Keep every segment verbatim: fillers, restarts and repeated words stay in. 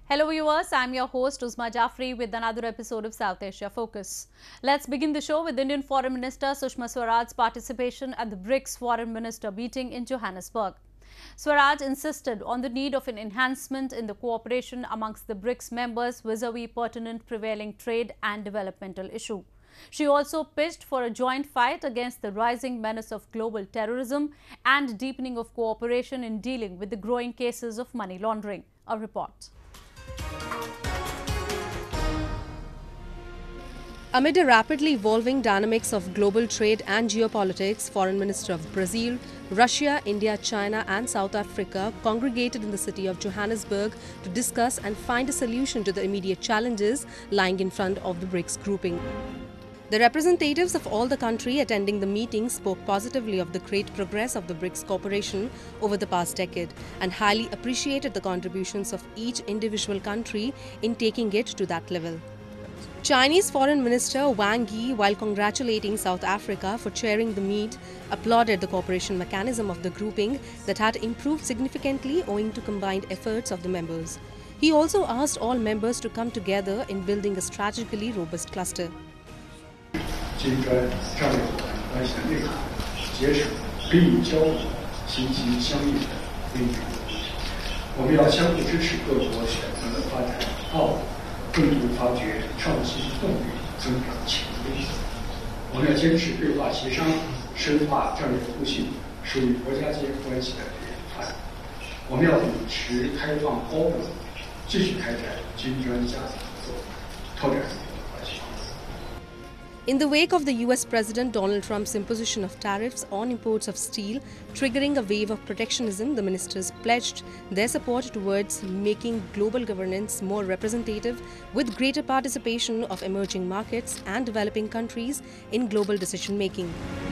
Hello viewers, I'm your host Uzma Jafri with another episode of South Asia Focus. Let's begin the show with Indian Foreign Minister Sushma Swaraj's participation at the BRICS Foreign Minister meeting in Johannesburg. Swaraj insisted on the need of an enhancement in the cooperation amongst the BRICS members vis-a-vis pertinent prevailing trade and developmental issue. She also pitched for a joint fight against the rising menace of global terrorism and deepening of cooperation in dealing with the growing cases of money laundering. A report. Amid a rapidly evolving dynamics of global trade and geopolitics, Foreign Minister of Brazil, Russia, India, China and South Africa congregated in the city of Johannesburg to discuss and find a solution to the immediate challenges lying in front of the BRICS grouping. The representatives of all the country attending the meeting spoke positively of the great progress of the BRICS cooperation over the past decade and highly appreciated the contributions of each individual country in taking it to that level. Chinese Foreign Minister Wang Yi, while congratulating South Africa for chairing the meet, applauded the cooperation mechanism of the grouping that had improved significantly owing to combined efforts of the members. He also asked all members to come together in building a strategically robust cluster. 金砖战略伙伴关系的内涵，节省利益交易、息息相应的规律。我们要相互支持各国选择的发展道路，共同发掘创新动力、增长潜力。我们要坚持对话协商，深化战略互信，树立国家间关系的典范。我们要秉持开放包容，继续开展金砖价值合作，拓展。 In the wake of the U S President Donald Trump's imposition of tariffs on imports of steel, triggering a wave of protectionism, the ministers pledged their support towards making global governance more representative with greater participation of emerging markets and developing countries in global decision-making.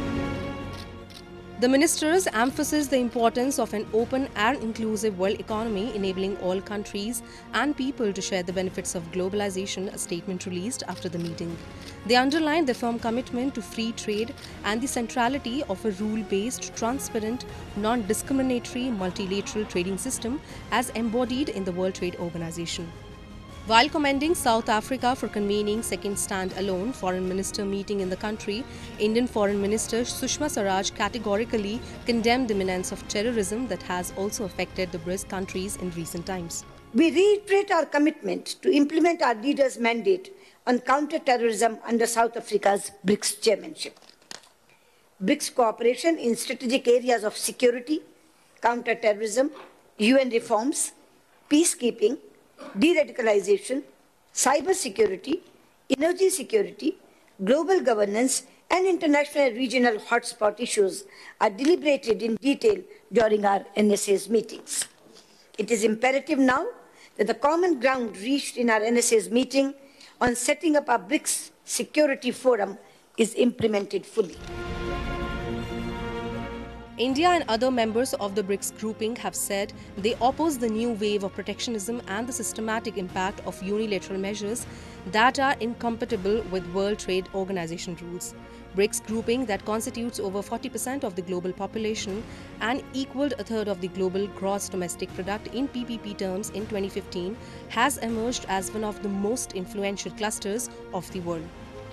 The ministers emphasized the importance of an open and inclusive world economy enabling all countries and people to share the benefits of globalization, a statement released after the meeting. They underlined their firm commitment to free trade and the centrality of a rule-based, transparent, non-discriminatory multilateral trading system as embodied in the World Trade Organization. While commending South Africa for convening second stand-alone foreign minister meeting in the country, Indian Foreign Minister Sushma Swaraj categorically condemned the menace of terrorism that has also affected the BRICS countries in recent times. We reiterate our commitment to implement our leaders' mandate on counter-terrorism under South Africa's BRICS chairmanship. BRICS cooperation in strategic areas of security, counter-terrorism, U N reforms, peacekeeping, de-radicalization, cyber-security, energy security, global governance, and international and regional hotspot issues are deliberated in detail during our N S A's meetings. It is imperative now that the common ground reached in our N S A's meeting on setting up a BRICS Security Forum is implemented fully. India and other members of the BRICS grouping have said they oppose the new wave of protectionism and the systematic impact of unilateral measures that are incompatible with World Trade Organization rules. BRICS grouping that constitutes over forty percent of the global population and equaled a third of the global gross domestic product in P P P terms in twenty fifteen has emerged as one of the most influential clusters of the world.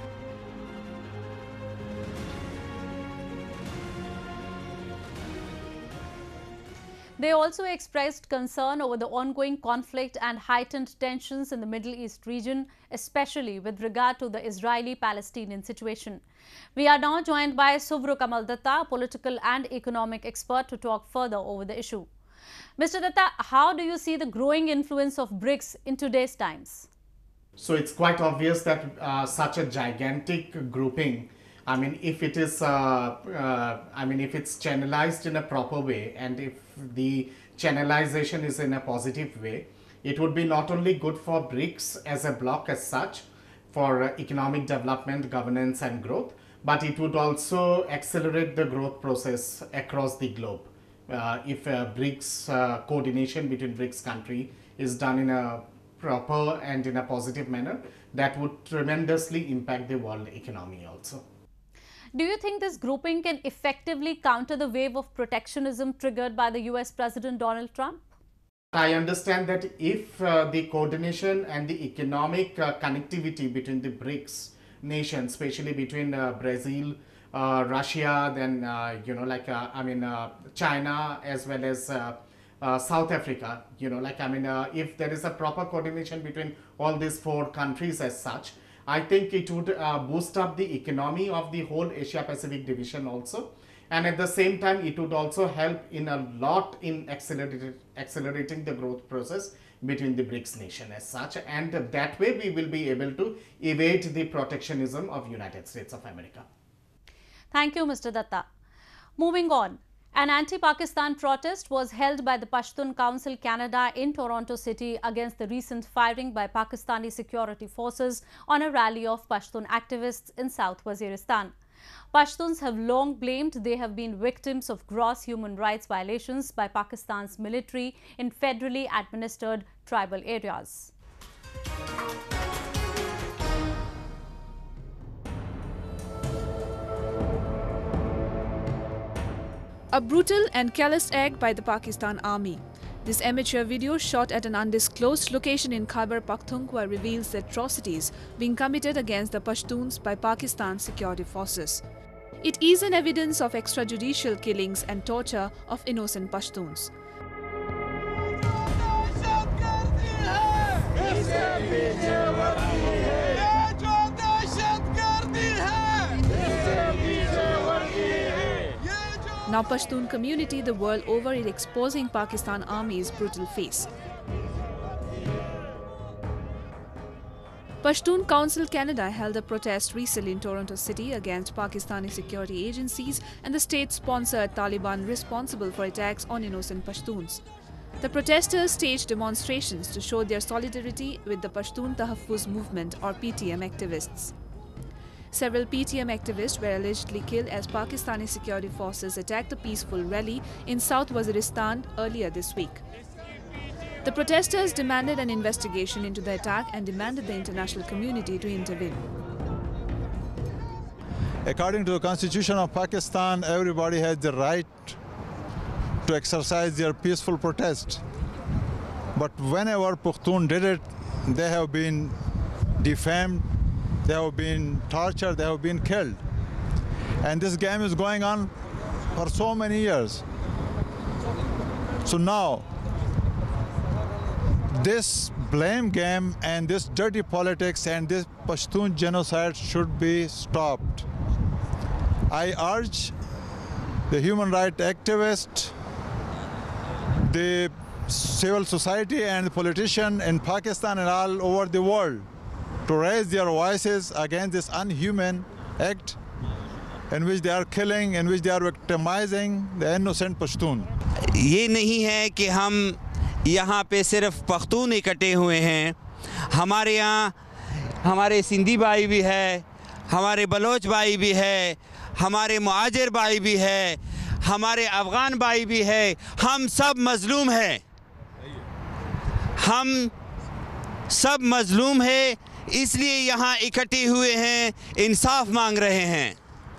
They also expressed concern over the ongoing conflict and heightened tensions in the Middle East region, especially with regard to the Israeli-Palestinian situation. We are now joined by Subhru Kamal Datta, a political and economic expert, to talk further over the issue. Mister Datta, how do you see the growing influence of BRICS in today's times? So it's quite obvious that uh, such a gigantic grouping, I mean, if it is, uh, uh, I mean, if it's channelized in a proper way and if the channelization is in a positive way, it would be not only good for BRICS as a bloc as such for uh, economic development, governance and growth, but it would also accelerate the growth process across the globe. Uh, if uh, BRICS uh, coordination between BRICS country is done in a proper and in a positive manner, that would tremendously impact the world economy also. Do you think this grouping can effectively counter the wave of protectionism triggered by the U S President Donald Trump? I understand that if uh, the coordination and the economic uh, connectivity between the BRICS nations, especially between uh, Brazil, uh, Russia, then uh, you know, like uh, I mean, uh, China as well as uh, uh, South Africa, you know, like I mean, uh, if there is a proper coordination between all these four countries as such, I think it would uh, boost up the economy of the whole Asia Pacific division also. And at the same time, it would also help in a lot in accelerating, accelerating the growth process between the BRICS nation as such. And that way we will be able to evade the protectionism of United States of America. Thank you, Mister Datta. Moving on. An anti-Pakistan protest was held by the Pashtun Council Canada in Toronto City against the recent firing by Pakistani security forces on a rally of Pashtun activists in South Waziristan. Pashtuns have long blamed they have been victims of gross human rights violations by Pakistan's military in federally administered tribal areas. A brutal and callous act by the Pakistan Army. This amateur video shot at an undisclosed location in Khyber Pakhtunkhwa reveals the atrocities being committed against the Pashtuns by Pakistan's security forces. It is an evidence of extrajudicial killings and torture of innocent Pashtuns. Now Pashtun community the world over is exposing Pakistan Army's brutal face. Pashtun Council Canada held a protest recently in Toronto City against Pakistani security agencies and the state-sponsored Taliban responsible for attacks on innocent Pashtuns. The protesters staged demonstrations to show their solidarity with the Pashtun Tahaffuz movement or P T M activists. Several P T M activists were allegedly killed as Pakistani security forces attacked a peaceful rally in South Waziristan earlier this week. The protesters demanded an investigation into the attack and demanded the international community to intervene. According to the Constitution of Pakistan, everybody has the right to exercise their peaceful protest. But whenever Pashtun did it, they have been defamed, they have been tortured, they have been killed. And this game is going on for so many years. So now, this blame game and this dirty politics and this Pashtun genocide should be stopped. I urge the human rights activists, the civil society and the politicians in Pakistan and all over the world to raise their voices against this unhuman act in which they are killing, in which they are victimizing the innocent Pashtun. ये नहीं है कि हम यहाँ पे सिर्फ पख्तून इकट्ठे हुए हैं, हमारे यहाँ हमारे सिंधी भाई भी है, हमारे बलोच भाई भी है, हमारे मुआजिर भाई भी है, हमारे अफ़गान भाई भी है, हम सब मज़लूम हैं, हम सब मज़लूम हैं, इसलिए यहाँ इकट्ठे हुए हैं, इंसाफ मांग रहे हैं।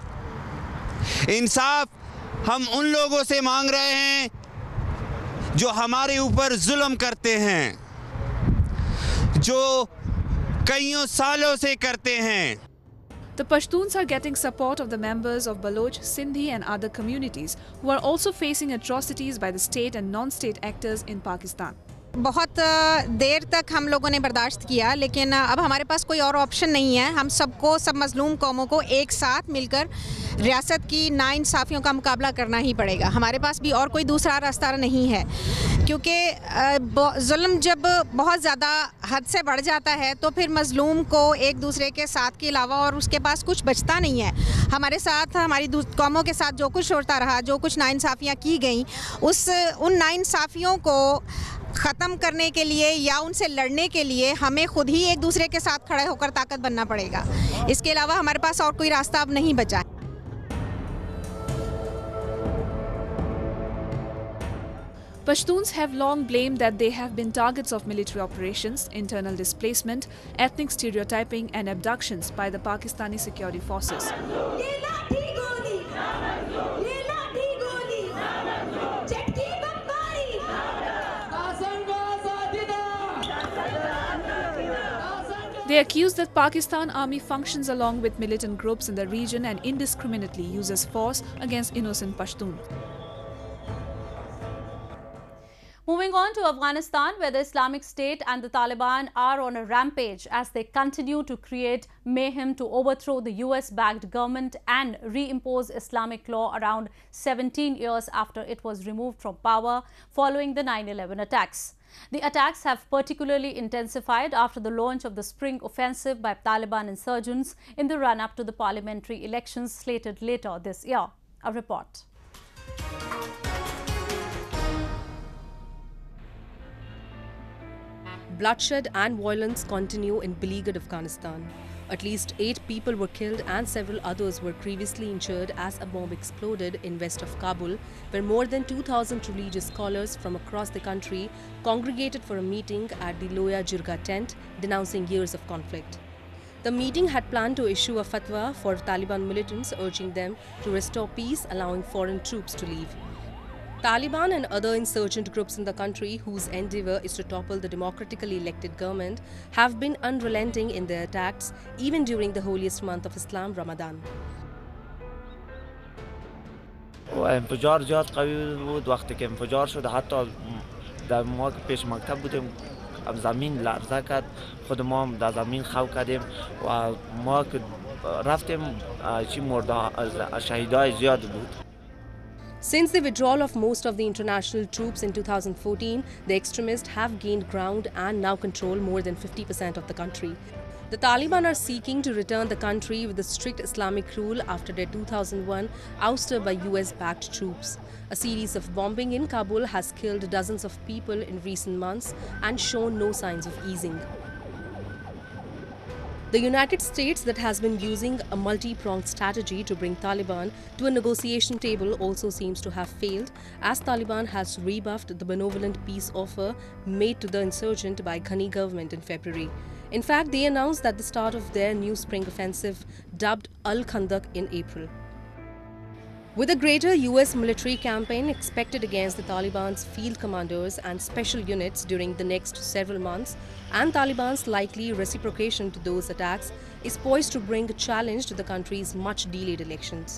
इंसाफ हम उन लोगों से मांग रहे हैं जो हमारे ऊपर जुल्म करते हैं, जो कईयों सालों से करते हैं। The Pashtuns are getting support of the members of Baloch, Sindhi and other communities who are also facing atrocities by the state and non-state actors in Pakistan. बहुत देर तक हम लोगों ने बर्दाश्त किया, लेकिन अब हमारे पास कोई और ऑप्शन नहीं है। हम सबको, सब मजलूम कौमों को एक साथ मिलकर रियासत की नाइंसाफ़ियों का मुकाबला करना ही पड़ेगा। हमारे पास भी और कोई दूसरा रास्ता नहीं है, क्योंकि जुल्म जब बहुत ज़्यादा हद से बढ़ जाता है तो फिर मजलूम को एक दूसरे के साथ के अलावा और उसके पास कुछ बचता नहीं है। हमारे साथ, हमारी कौमों के साथ जो कुछ होता रहा, जो कुछ नाइंसाफ़ियाँ की गई, उस उन नाइंसाफ़ियों को ख़त्म करने के लिए या उनसे लड़ने के लिए हमें खुद ही एक दूसरे के साथ खड़े होकर ताकत बनना पड़ेगा। इसके अलावा हमारे पास और कोई रास्ता अब नहीं बचा है। Pashtuns have long blamed that they have been targets of military operations, internal displacement, ethnic stereotyping and abductions by the Pakistani security forces. They accuse that Pakistan Army functions along with militant groups in the region and indiscriminately uses force against innocent Pashtun. Moving on to Afghanistan, where the Islamic State and the Taliban are on a rampage as they continue to create mayhem to overthrow the U S-backed government and reimpose Islamic law around seventeen years after it was removed from power following the nine eleven attacks. The attacks have particularly intensified after the launch of the spring offensive by Taliban insurgents in the run-up to the parliamentary elections slated later this year. A report. Bloodshed and violence continue in beleaguered Afghanistan. At least eight people were killed and several others were grievously injured as a bomb exploded in west of Kabul, where more than two thousand religious scholars from across the country congregated for a meeting at the Loya Jirga tent, denouncing years of conflict. The meeting had planned to issue a fatwa for Taliban militants, urging them to restore peace, allowing foreign troops to leave. Taliban and other insurgent groups in the country, whose endeavour is to topple the democratically elected government, have been unrelenting in their attacks, even during the holiest month of Islam, Ramadan. انفجار زیاد قوی بود. وقتی که انفجار شد حتی در ما که پیش مکتب بودیم زمین لرزه کرد، خود ما هم در زمین خو کردیم و ما که رفتیم چی مرده شهیدای زیاد بود. Since the withdrawal of most of the international troops in two thousand fourteen, the extremists have gained ground and now control more than fifty percent of the country. The Taliban are seeking to return the country with the strict Islamic rule after their two thousand one ouster by U S-backed troops. A series of bombing in Kabul has killed dozens of people in recent months and shown no signs of easing. The United States, that has been using a multi-pronged strategy to bring Taliban to a negotiation table, also seems to have failed, as Taliban has rebuffed the benevolent peace offer made to the insurgent by Ghani government in February. In fact, they announced that the start of their new spring offensive, dubbed Al-Khandak, in April. With a greater U S military campaign expected against the Taliban's field commanders and special units during the next several months, and Taliban's likely reciprocation to those attacks, is poised to bring a challenge to the country's much-delayed elections.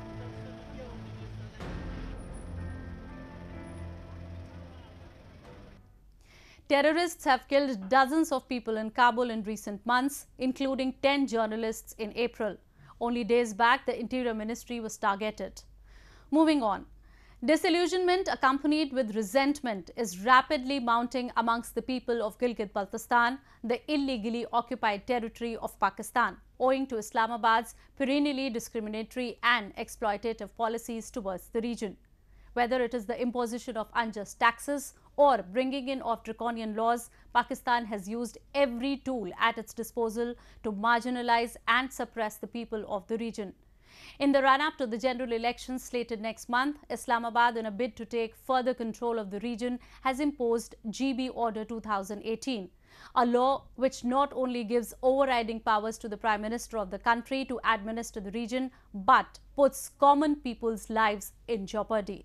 Terrorists have killed dozens of people in Kabul in recent months, including ten journalists in April. Only days back, the Interior Ministry was targeted. Moving on. Disillusionment accompanied with resentment is rapidly mounting amongst the people of Gilgit-Baltistan, the illegally occupied territory of Pakistan, owing to Islamabad's perennially discriminatory and exploitative policies towards the region. Whether it is the imposition of unjust taxes or bringing in of draconian laws, Pakistan has used every tool at its disposal to marginalize and suppress the people of the region. In the run-up to the general elections slated next month, Islamabad, in a bid to take further control of the region, has imposed G B Order two thousand eighteen, a law which not only gives overriding powers to the Prime Minister of the country to administer the region, but puts common people's lives in jeopardy.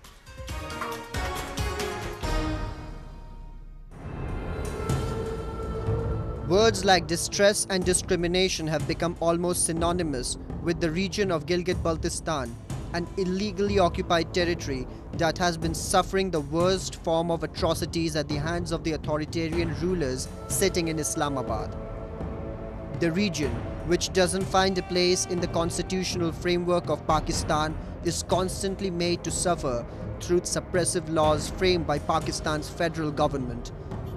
Words like distress and discrimination have become almost synonymous with the region of Gilgit-Baltistan, an illegally occupied territory that has been suffering the worst form of atrocities at the hands of the authoritarian rulers sitting in Islamabad. The region, which doesn't find a place in the constitutional framework of Pakistan, is constantly made to suffer through suppressive laws framed by Pakistan's federal government.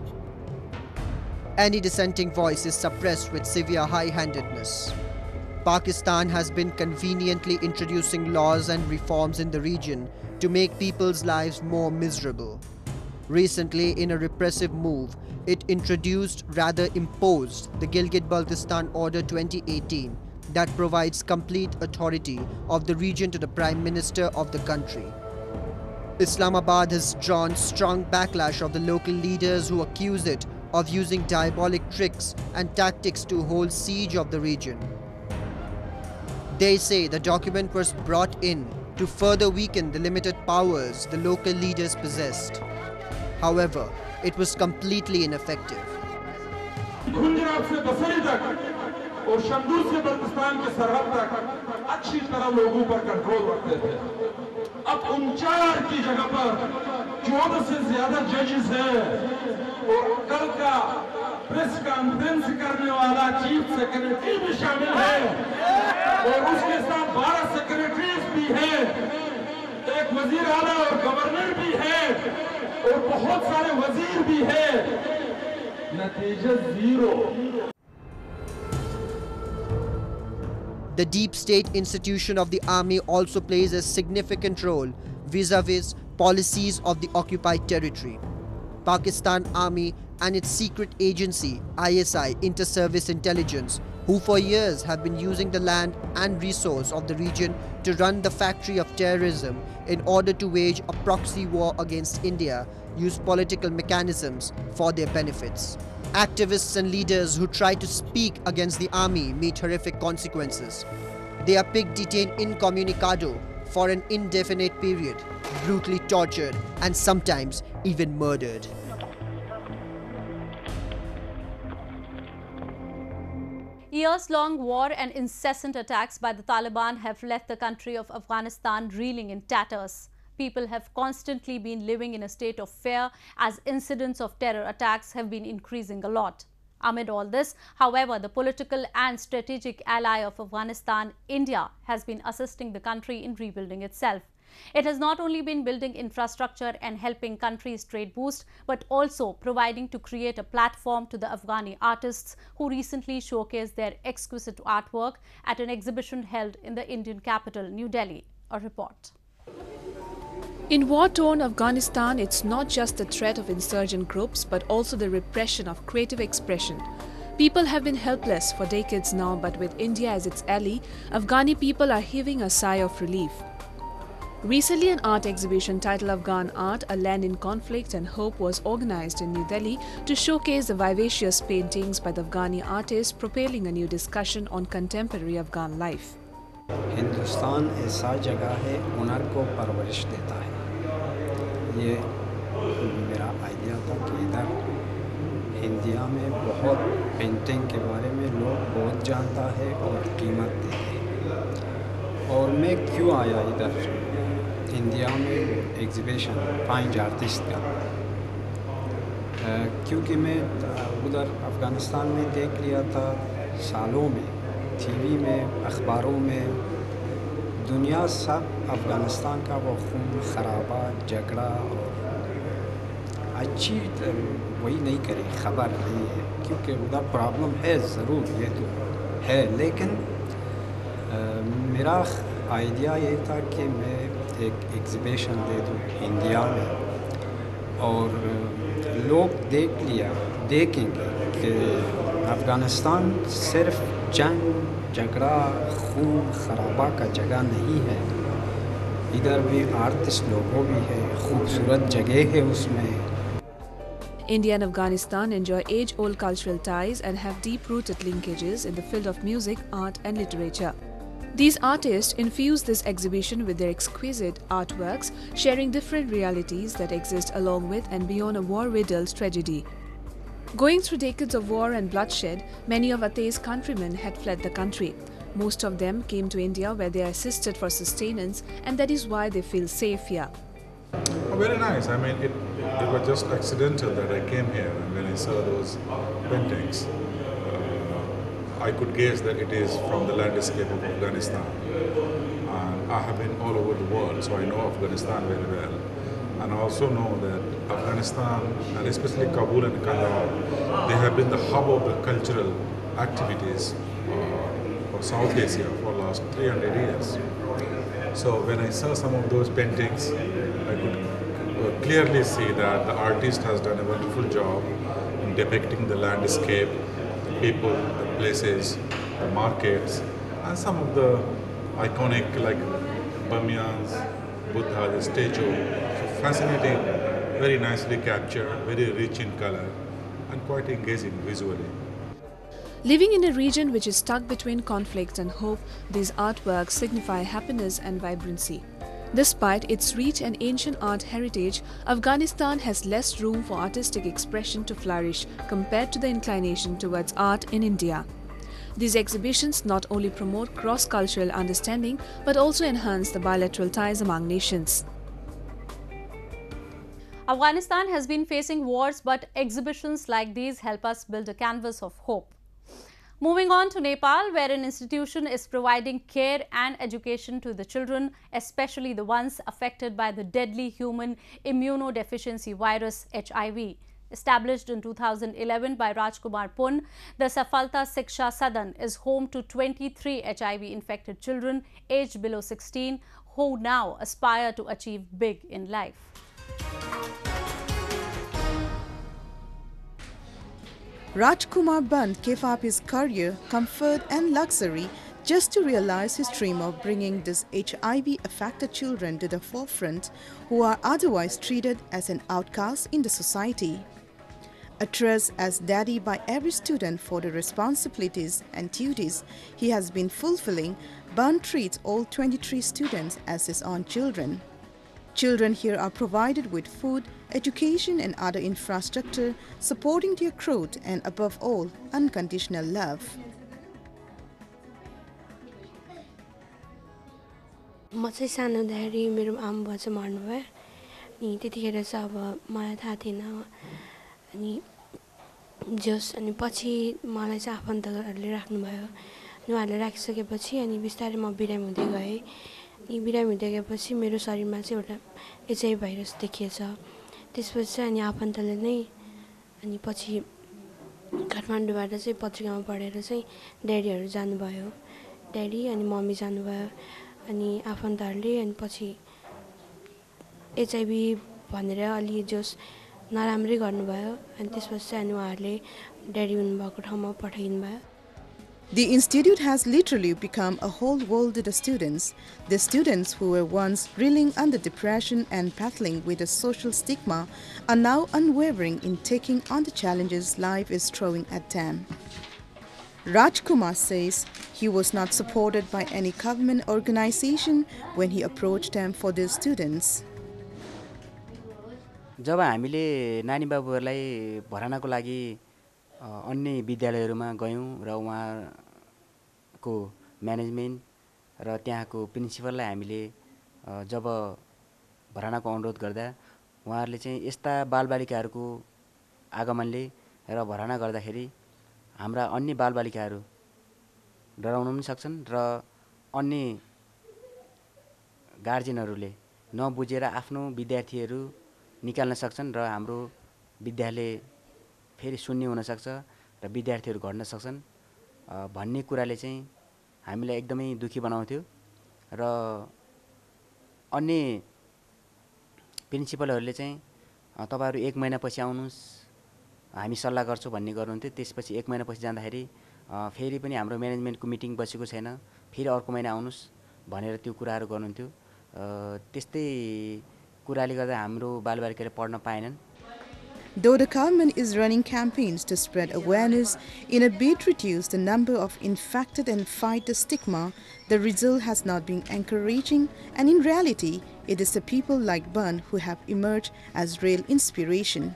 Any dissenting voice is suppressed with severe high-handedness. Pakistan has been conveniently introducing laws and reforms in the region to make people's lives more miserable. Recently, in a repressive move, it introduced, rather imposed, the Gilgit-Baltistan Order twenty eighteen that provides complete authority of the region to the Prime Minister of the country. Islamabad has drawn strong backlash of the local leaders who accuse it of using diabolic tricks and tactics to hold siege of the region. They say the document was brought in to further weaken the limited powers the local leaders possessed. However, it was completely ineffective. गुंजरात से बसरी तक और शमदूर से बल्तिस्तान के सरहद तक अच्छी तरह लोगों पर कंट्रोल रखते थे। अब उनचास की जगह पर चौदह से ज्यादा जजेस हैं और कल का प्रेस कॉन्फ्रेंस करने वाला चीफ सेक्रेटरी भी शामिल है और उसके साथ बारह सेक्रेटरीज भी हैं, एक वजीर आला और गवर्नर भी है और बहुत सारे वजीर भी है। नतीजा zero. The deep state institution of the army also plays a significant role vis-a-vis policies of the occupied territory. Pakistan Army and its secret agency I S I Inter-Service Intelligence, who for years have been using the land and resource of the region to run the factory of terrorism in order to wage a proxy war against India, use political mechanisms for their benefits. Activists and leaders who try to speak against the army meet horrific consequences. They are picked, detained incommunicado for an indefinite period, brutally tortured and sometimes even murdered. Years-long war and incessant attacks by the Taliban have left the country of Afghanistan reeling in tatters. People have constantly been living in a state of fear as incidents of terror attacks have been increasing a lot. Amid all this, however, the political and strategic ally of Afghanistan, India, has been assisting the country in rebuilding itself. It has not only been building infrastructure and helping country's trade boost, but also providing to create a platform to the Afghani artists who recently showcased their exquisite artwork at an exhibition held in the Indian capital, New Delhi. A report. In war-torn Afghanistan, it's not just the threat of insurgent groups, but also the repression of creative expression. People have been helpless for decades now, but with India as its ally, Afghani people are heaving a sigh of relief. Recently, an art exhibition titled Afghan Art, A Land in Conflict and Hope was organized in New Delhi to showcase the vivacious paintings by the Afghani artists, propelling a new discussion on contemporary Afghan life. Hindustan ऐसा जगह है हुनर को परवरिश देता है। ये मेरा आइडिया था कि इधर इंडिया में बहुत पेंटिंग के बारे में लोग बहुत जानता है और कीमत देते हैं। और मैं क्यों आया इधर इंडिया में एग्जीबिशन फाइन आर्टिस्ट का, क्योंकि मैं उधर अफ़गानिस्तान में देख लिया था सालों में, टीवी में, अखबारों में, दुनिया सब अफ़गानिस्तान का वो खून खराबा, झगड़ा और अच्छी वही नहीं करे, ख़बर नहीं है, क्योंकि उधर प्रॉब्लम है ज़रूर, ये तो है, लेकिन आ, मेरा आइडिया ये था कि मैं एक एग्ज़िबिशन दे दूँ इंडिया में और लोग देख लिया देखेंगे कि अफ़गानिस्तान सिर्फ जंग झगड़ा खून खराबा का जगह नहीं है, इधर भी आर्टिस्ट लोगों भी है, खूबसूरत जगह है उसमें। India and Afghanistan enjoy age-old cultural ties and have deep-rooted linkages in the field of music, art and literature. These artists infuse this exhibition with their exquisite artworks, sharing different realities that exist along with and beyond a war-riddled tragedy. Going through decades of war and bloodshed, many of Ate's countrymen had fled the country. Most of them came to India where they are assisted for sustenance, and that is why they feel safe here. Oh, very nice. I mean, it, it was just accidental that I came here, and when I saw those paintings, uh, I could guess that it is from the landscape of Afghanistan. And I have been all over the world, so I know Afghanistan very well. And I also know that Afghanistan, and especially Kabul and Kandahar, they have been the hub of the cultural activities uh, for South Asia for the last three hundred years. So when I saw some of those paintings, I could uh, clearly see that the artist has done a wonderful job in depicting the landscape, the people, the places, the markets, and some of the iconic like Bamyans, Buddha, the statue. So fascinating, very nicely captured, very rich in color, and quite engaging visually. Living in a region which is stuck between conflict and hope, these artworks signify happiness and vibrancy. Despite its rich and ancient art heritage, Afghanistan has less room for artistic expression to flourish compared to the inclination towards art in India. These exhibitions not only promote cross-cultural understanding but also enhance the bilateral ties among nations. Afghanistan has been facing wars, but exhibitions like these help us build a canvas of hope. Moving on to Nepal, where an institution is providing care and education to the children, especially the ones affected by the deadly human immunodeficiency virus H I V. Established in two thousand eleven by Rajkumar Pun, the Safalta Siksha Sadan is home to twenty-three H I V-infected children aged below sixteen who now aspire to achieve big in life. Rajkumar Band gave up his career, comfort and luxury just to realize his dream of bringing these H I V-affected children to the forefront who are otherwise treated as an outcast in the society. Addressed as daddy by every student for the responsibilities and duties he has been fulfilling, Band treats all twenty-three students as his own children. Children here are provided with food, education and other infrastructure, supporting their growth and above all, unconditional love. म चाहिँ सानो हुँदाखेरि मेरो आमा बुवा चाहिँ मर्नुभयो अनि त्यतिखेर चाहिँ अब मलाई थाहा थिएन अनि जस अनि पछि मलाई चाहिँ आफन्तहरूले राख्नुभयो अनि उहाँहरूले राखिसकेपछि अनि बिस्तारै म बिरामी हुँदै गएँ अनि बिरामी हुँदै गएपछि मेरो शरीरमा चाहिँ एउटा एचआइभी भाइरस देखिएछ त्यसपछि चाहिँ अनि आफन्तले नै अनि पछि काठमाडौँबाट चाहिँ पत्रिकामा पढेर चाहिँ ड्याडीहरू जानुभयो ड्याडी अनि मम्मी जानुभयो अनि आफन्तहरूले अनि पछि एचआइभी भनेर अलि जोस नराम्रै गर्नुभयो अनि त्यसपछि चाहिँ अनि उहाँहरूले ड्याडी हुनुभएको ठाउँमा पठाइदिनु भयो. The institute has literally become a whole world to the students. The students who were once reeling under depression and battling with a social stigma are now unwavering in taking on the challenges life is throwing at them. Rajkumar says he was not supported by any government organization when he approached them for their students. जब हामीले नानी बाबुहरूलाई भर्नाको लागि अन्य विद्यालयहरुमा गयौं र उहाँको management र त्यहाँको प्रिन्सिपललाई हामीले जब भर्नाको अनुरोध गर्दा उहाँहरूले चाहिँ यस्ता बालबालिकाहरूको आगमनले र भर्ना गर्दाखेरि हाम्रा अन्य बालबालिकाहरू डराउन पनि सक्छन् र अन्य गार्जियनहरूले नबुझेर आफ्नो विद्यार्थीहरू निकाल्न सक्छन् र हाम्रो विद्यालय फेरि शून्य हुन सक्छ र विद्यार्थीहरू घट्न सक्छन् भन्ने कुराले चाहिँ हामीलाई एकदमै दुखी बनाउँथ्यो र अन्य प्रिन्सिपलहरूले चाहिँ तपाईहरु एक महिना पछि आउनुस् हामी सल्लाह गर्छौं भन्ने गर्नुहुन्थ्यो. त्यसपछि एक महिना पछि जाँदाखेरि फेरि पनि हाम्रो म्यानेजमेन्टको मिटिङ बसेको छैन फेरि अर्को महिना आउनुस् भनेर त्यो कुराहरु गर्नुहुन्थ्यो. त्यस्तै कुराले गर्दा हाम्रो बालबालिकाले पढ्न पाएनन्. Though the government is running campaigns to spread awareness in a bid to reduce the number of infected and fight the stigma, the result has not been encouraging, and in reality, it is the people like Bun who have emerged as real inspiration.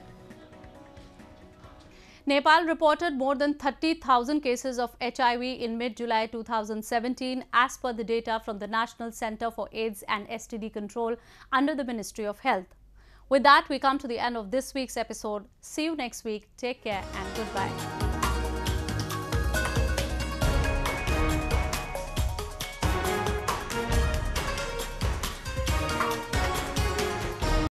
Nepal reported more than thirty thousand cases of H I V in mid-July two thousand seventeen as per the data from the National Center for AIDS and S T D Control under the Ministry of Health. With that, we come to the end of this week's episode. See you next week. Take care and goodbye.